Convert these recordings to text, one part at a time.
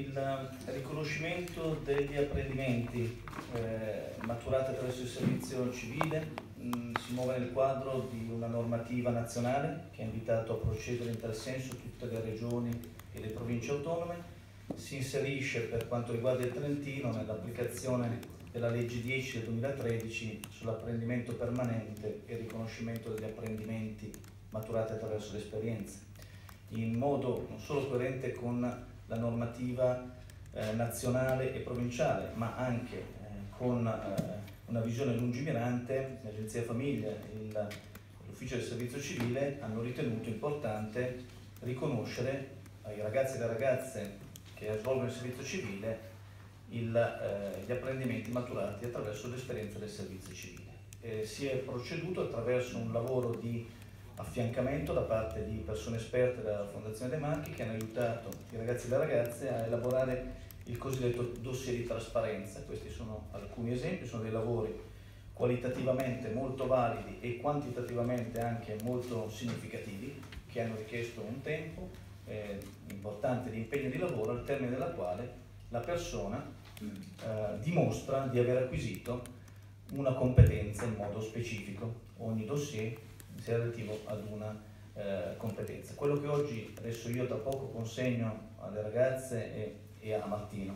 il riconoscimento degli apprendimenti maturati attraverso il servizio civile si muove nel quadro di una normativa nazionale che ha invitato a procedere in tal senso tutte le regioni e le province autonome. Si inserisce, per quanto riguarda il Trentino, nell'applicazione della legge 10 del 2013 sull'apprendimento permanente e riconoscimento degli apprendimenti maturati attraverso l'esperienza, in modo non solo coerente con la normativa nazionale e provinciale, ma anche con una visione lungimirante. L'Agenzia Famiglia e l'Ufficio del Servizio Civile hanno ritenuto importante riconoscere ai ragazzi e alle ragazze che svolgono il servizio civile gli apprendimenti maturati attraverso l'esperienza del servizio civile. Si è proceduto attraverso un lavoro di affiancamento da parte di persone esperte della Fondazione De Marchi, che hanno aiutato i ragazzi e le ragazze a elaborare il cosiddetto dossier di trasparenza. Questi sono alcuni esempi, sono dei lavori qualitativamente molto validi e quantitativamente anche molto significativi, che hanno richiesto un tempo importante di impegno di lavoro, al termine della quale la persona dimostra di aver acquisito una competenza in modo specifico. Ogni dossier sia relativo ad una competenza. Quello che oggi, adesso io tra poco consegno alle ragazze e a Martino,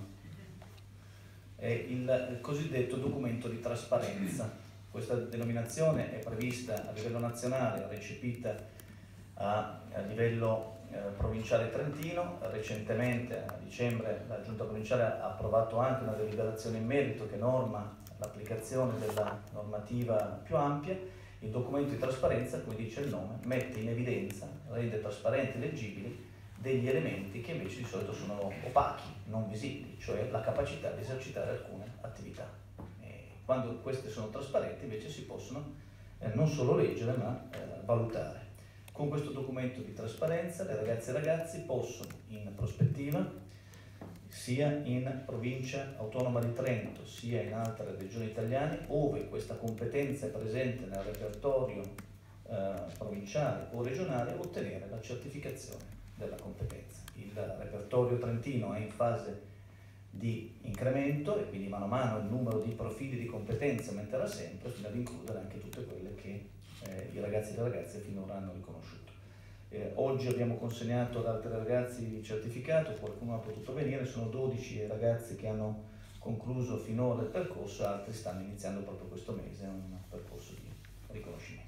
è il cosiddetto documento di trasparenza. Questa denominazione è prevista a livello nazionale, recepita a livello provinciale trentino. Recentemente, a dicembre, la Giunta provinciale ha approvato anche una deliberazione in merito che norma l'applicazione della normativa più ampia. Il documento di trasparenza, come dice il nome, mette in evidenza, rende trasparenti e leggibili degli elementi che invece di solito sono opachi, non visibili, cioè la capacità di esercitare alcune attività. Quando queste sono trasparenti invece si possono non solo leggere ma valutare. Con questo documento di trasparenza le ragazze e i ragazzi possono in prospettiva, sia in provincia autonoma di Trento sia in altre regioni italiane, ove questa competenza è presente nel repertorio provinciale o regionale, ottenere la certificazione della competenza. Il repertorio trentino è in fase di incremento e quindi mano a mano il numero di profili di competenza aumenterà sempre, fino ad includere anche tutte quelle che i ragazzi e le ragazze finora hanno riconosciuto. Oggi abbiamo consegnato ad altri ragazzi il certificato, qualcuno ha potuto venire, sono 12 ragazzi che hanno concluso finora il percorso, altri stanno iniziando proprio questo mese un percorso di riconoscimento.